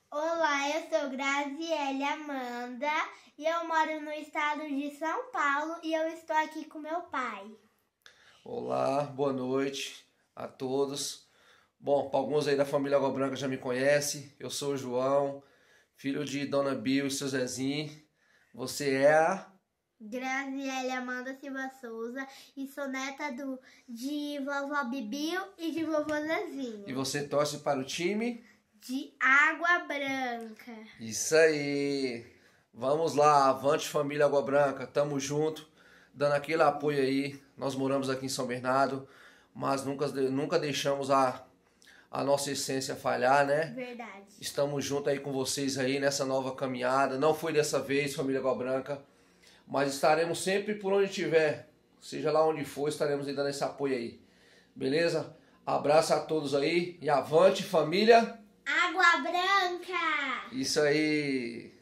Olá, eu sou Graziele Amanda e eu moro no estado de São Paulo e eu estou aqui com meu pai. Olá, boa noite a todos. Bom, para alguns aí da família Água Branca já me conhecem, eu sou o João, filho de Dona Bill e seu Zezinho. Você é a... Graziele Amanda Silva Souza e sou neta de vovó Bibiu e de vovô Zezinho. E você torce para o time? De Água Branca. Isso aí! Vamos lá, avante família Água Branca, tamo junto, dando aquele apoio aí. Nós moramos aqui em São Bernardo, mas nunca deixamos a nossa essência falhar, né? Verdade. Estamos juntos aí com vocês aí nessa nova caminhada. Não foi dessa vez, família Água Branca, mas estaremos sempre por onde estiver, seja lá onde for, estaremos aí dando esse apoio aí. Beleza? Abraço a todos aí e avante família Água Branca! Isso aí!